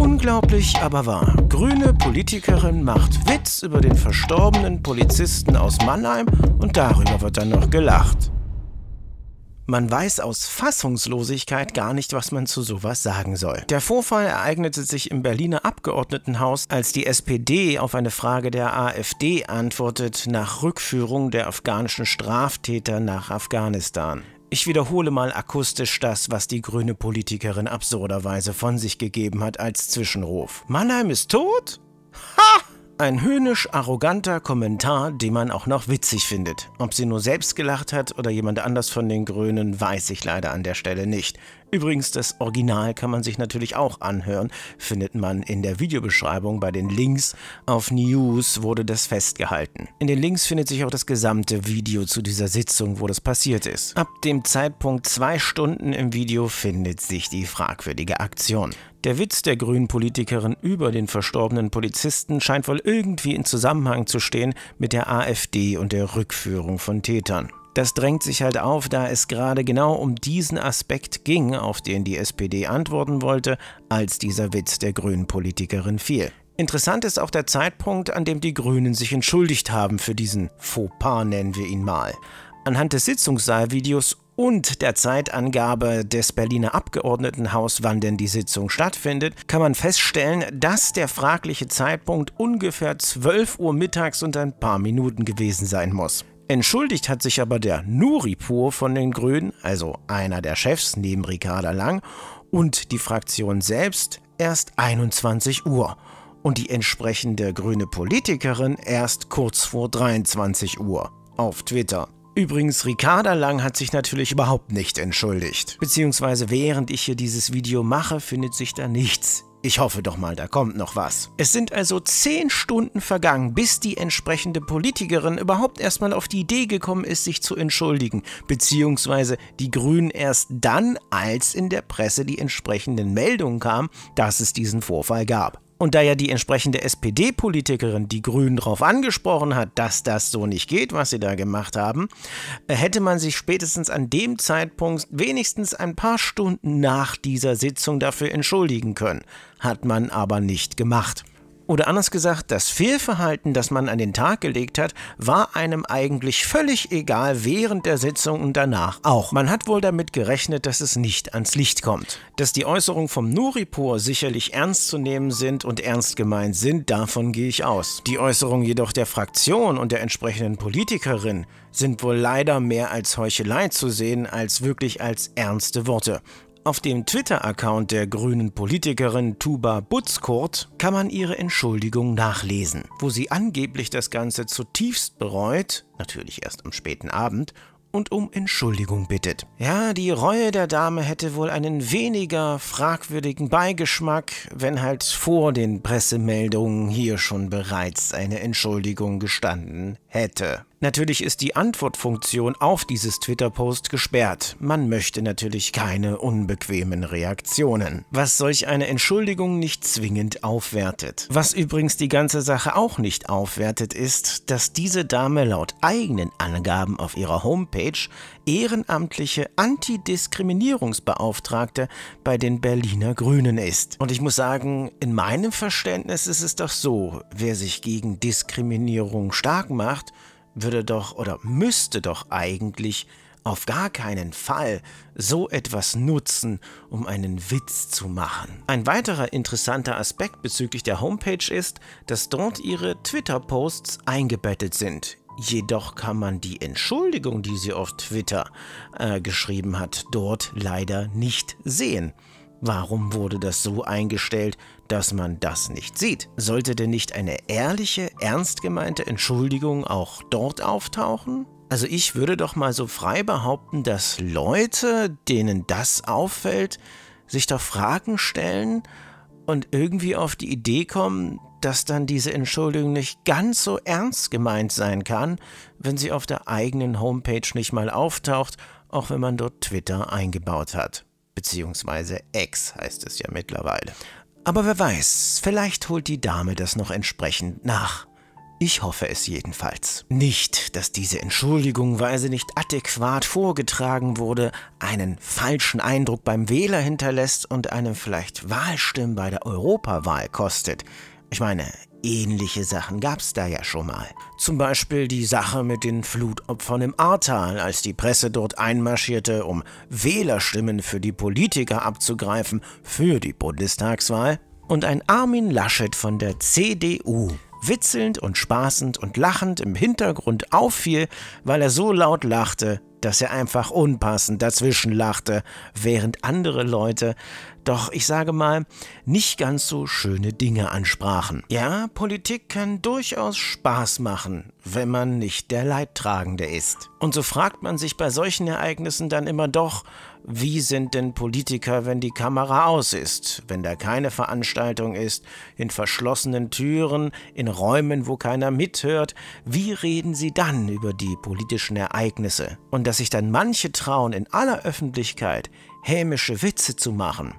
Unglaublich, aber wahr. Grüne Politikerin macht Witz über den verstorbenen Polizisten aus Mannheim und darüber wird dann noch gelacht. Man weiß aus Fassungslosigkeit gar nicht, was man zu sowas sagen soll. Der Vorfall ereignete sich im Berliner Abgeordnetenhaus, als die SPD auf eine Frage der AfD antwortet nach Rückführung der afghanischen Straftäter nach Afghanistan. Ich wiederhole mal akustisch das, was die grüne Politikerin absurderweise von sich gegeben hat als Zwischenruf. Mannheim ist tot? Ha! Ein höhnisch-arroganter Kommentar, den man auch noch witzig findet. Ob sie nur selbst gelacht hat oder jemand anders von den Grünen, weiß ich leider an der Stelle nicht. Übrigens, das Original kann man sich natürlich auch anhören, findet man in der Videobeschreibung bei den Links. Auf News wurde das festgehalten. In den Links findet sich auch das gesamte Video zu dieser Sitzung, wo das passiert ist. Ab dem Zeitpunkt 2 Stunden im Video findet sich die fragwürdige Aktion. Der Witz der grünen Politikerin über den verstorbenen Polizisten scheint wohl irgendwie in Zusammenhang zu stehen mit der AfD und der Rückführung von Tätern. Das drängt sich halt auf, da es gerade genau um diesen Aspekt ging, auf den die SPD antworten wollte, als dieser Witz der grünen Politikerin fiel. Interessant ist auch der Zeitpunkt, an dem die Grünen sich entschuldigt haben für diesen Fauxpas, nennen wir ihn mal. Anhand des Sitzungssaalvideos und der Zeitangabe des Berliner Abgeordnetenhaus, wann denn die Sitzung stattfindet, kann man feststellen, dass der fragliche Zeitpunkt ungefähr 12 Uhr mittags und ein paar Minuten gewesen sein muss. Entschuldigt hat sich aber der Nuripur von den Grünen, also einer der Chefs neben Ricarda Lang, und die Fraktion selbst erst 21 Uhr und die entsprechende grüne Politikerin erst kurz vor 23 Uhr auf Twitter. Übrigens, Ricarda Lang hat sich natürlich überhaupt nicht entschuldigt. Beziehungsweise während ich hier dieses Video mache, findet sich da nichts. Ich hoffe doch mal, da kommt noch was. Es sind also 10 Stunden vergangen, bis die entsprechende Politikerin überhaupt erstmal auf die Idee gekommen ist, sich zu entschuldigen. Beziehungsweise die Grünen erst dann, als in der Presse die entsprechenden Meldungen kamen, dass es diesen Vorfall gab. Und da ja die entsprechende SPD-Politikerin die Grünen darauf angesprochen hat, dass das so nicht geht, was sie da gemacht haben, hätte man sich spätestens an dem Zeitpunkt wenigstens ein paar Stunden nach dieser Sitzung dafür entschuldigen können. Hat man aber nicht gemacht. Oder anders gesagt, das Fehlverhalten, das man an den Tag gelegt hat, war einem eigentlich völlig egal während der Sitzung und danach auch. Man hat wohl damit gerechnet, dass es nicht ans Licht kommt. Dass die Äußerungen vom Nuripur sicherlich ernst zu nehmen sind und ernst gemeint sind, davon gehe ich aus. Die Äußerungen jedoch der Fraktion und der entsprechenden Politikerin sind wohl leider mehr als Heuchelei zu sehen, als wirklich als ernste Worte. Auf dem Twitter-Account der grünen Politikerin Tuba Butzkurt kann man ihre Entschuldigung nachlesen, wo sie angeblich das Ganze zutiefst bereut, natürlich erst am späten Abend, und um Entschuldigung bittet. Ja, die Reue der Dame hätte wohl einen weniger fragwürdigen Beigeschmack, wenn halt vor den Pressemeldungen hier schon bereits eine Entschuldigung gestanden hätte. Natürlich ist die Antwortfunktion auf dieses Twitter-Post gesperrt. Man möchte natürlich keine unbequemen Reaktionen, was solch eine Entschuldigung nicht zwingend aufwertet. Was übrigens die ganze Sache auch nicht aufwertet, ist, dass diese Dame laut eigenen Angaben auf ihrer Homepage ehrenamtliche Antidiskriminierungsbeauftragte bei den Berliner Grünen ist. Und ich muss sagen, in meinem Verständnis ist es doch so, wer sich gegen Diskriminierung stark macht, würde doch oder müsste doch eigentlich auf gar keinen Fall so etwas nutzen, um einen Witz zu machen. Ein weiterer interessanter Aspekt bezüglich der Homepage ist, dass dort ihre Twitter-Posts eingebettet sind. Jedoch kann man die Entschuldigung, die sie auf Twitter geschrieben hat, dort leider nicht sehen. Warum wurde das so eingestellt, dass man das nicht sieht? Sollte denn nicht eine ehrliche, ernst gemeinte Entschuldigung auch dort auftauchen? Also ich würde doch mal so frei behaupten, dass Leute, denen das auffällt, sich doch Fragen stellen und irgendwie auf die Idee kommen, dass dann diese Entschuldigung nicht ganz so ernst gemeint sein kann, wenn sie auf der eigenen Homepage nicht mal auftaucht, auch wenn man dort Twitter eingebaut hat. Beziehungsweise X heißt es ja mittlerweile. Aber wer weiß, vielleicht holt die Dame das noch entsprechend nach. Ich hoffe es jedenfalls. Nicht, dass diese Entschuldigung, weil sie nicht adäquat vorgetragen wurde, einen falschen Eindruck beim Wähler hinterlässt und einem vielleicht Wahlstimmen bei der Europawahl kostet. Ich meine, ähnliche Sachen gab's da ja schon mal. Zum Beispiel die Sache mit den Flutopfern im Ahrtal, als die Presse dort einmarschierte, um Wählerstimmen für die Politiker abzugreifen für die Bundestagswahl. Und ein Armin Laschet von der CDU witzelnd und spaßend und lachend im Hintergrund auffiel, weil er so laut lachte, dass er einfach unpassend dazwischen lachte, während andere Leute doch, ich sage mal, nicht ganz so schöne Dinge ansprachen. Ja, Politik kann durchaus Spaß machen, wenn man nicht der Leidtragende ist. Und so fragt man sich bei solchen Ereignissen dann immer doch, wie sind denn Politiker, wenn die Kamera aus ist, wenn da keine Veranstaltung ist, in verschlossenen Türen, in Räumen, wo keiner mithört, wie reden sie dann über die politischen Ereignisse? Und dass sich dann manche trauen, in aller Öffentlichkeit hämische Witze zu machen,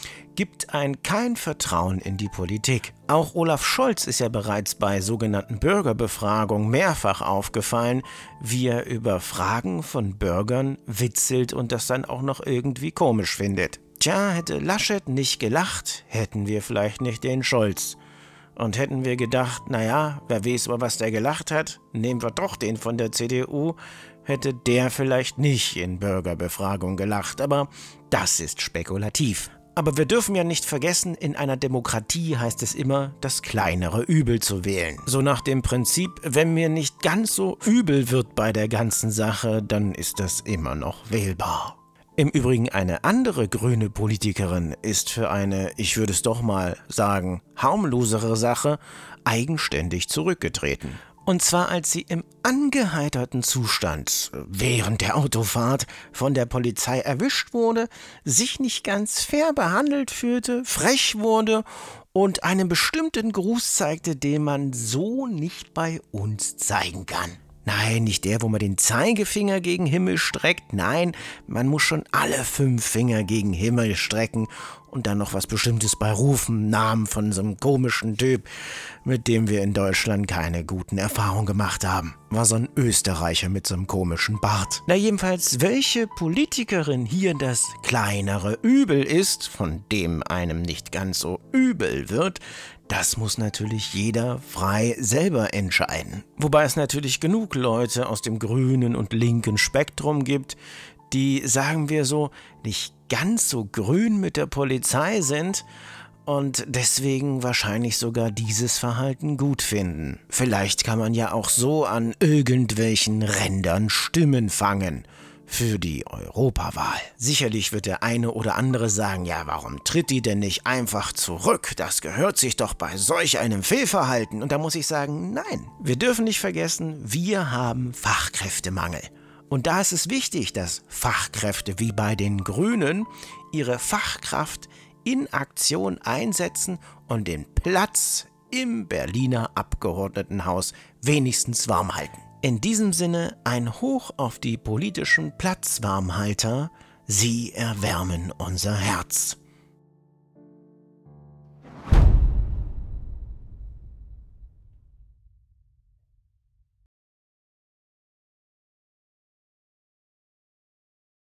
gibt kein Vertrauen in die Politik. Auch Olaf Scholz ist ja bereits bei sogenannten Bürgerbefragungen mehrfach aufgefallen, wie er über Fragen von Bürgern witzelt und das dann auch noch irgendwie komisch findet. Tja, hätte Laschet nicht gelacht, hätten wir vielleicht nicht den Scholz. Und hätten wir gedacht, naja, wer weiß, über was der gelacht hat, nehmen wir doch den von der CDU, hätte der vielleicht nicht in Bürgerbefragung gelacht, aber das ist spekulativ. Aber wir dürfen ja nicht vergessen, in einer Demokratie heißt es immer, das kleinere Übel zu wählen. So nach dem Prinzip, wenn mir nicht ganz so übel wird bei der ganzen Sache, dann ist das immer noch wählbar. Im Übrigen eine andere grüne Politikerin ist für eine, ich würde es doch mal sagen, harmlosere Sache eigenständig zurückgetreten. Und zwar als sie im angeheiterten Zustand während der Autofahrt von der Polizei erwischt wurde, sich nicht ganz fair behandelt fühlte, frech wurde und einen bestimmten Gruß zeigte, den man so nicht bei uns zeigen kann. Nein, nicht der, wo man den Zeigefinger gegen Himmel streckt. Nein, man muss schon alle 5 Finger gegen Himmel strecken und dann noch was Bestimmtes bei rufen, Namen von so einem komischen Typ, mit dem wir in Deutschland keine guten Erfahrungen gemacht haben. War so ein Österreicher mit so einem komischen Bart. Na jedenfalls, welche Politikerin hier das kleinere Übel ist, von dem einem nicht ganz so übel wird, das muss natürlich jeder frei selber entscheiden. Wobei es natürlich genug Leute aus dem grünen und linken Spektrum gibt, die, sagen wir so, nicht ganz so grün mit der Polizei sind und deswegen wahrscheinlich sogar dieses Verhalten gut finden. Vielleicht kann man ja auch so an irgendwelchen Rändern Stimmen fangen für die Europawahl. Sicherlich wird der eine oder andere sagen, ja, warum tritt die denn nicht einfach zurück? Das gehört sich doch bei solch einem Fehlverhalten. Und da muss ich sagen, nein. Wir dürfen nicht vergessen, wir haben Fachkräftemangel. Und da ist es wichtig, dass Fachkräfte wie bei den Grünen ihre Fachkraft in Aktion einsetzen und den Platz im Berliner Abgeordnetenhaus wenigstens warm halten. In diesem Sinne ein Hoch auf die politischen Platzwarmhalter, sie erwärmen unser Herz.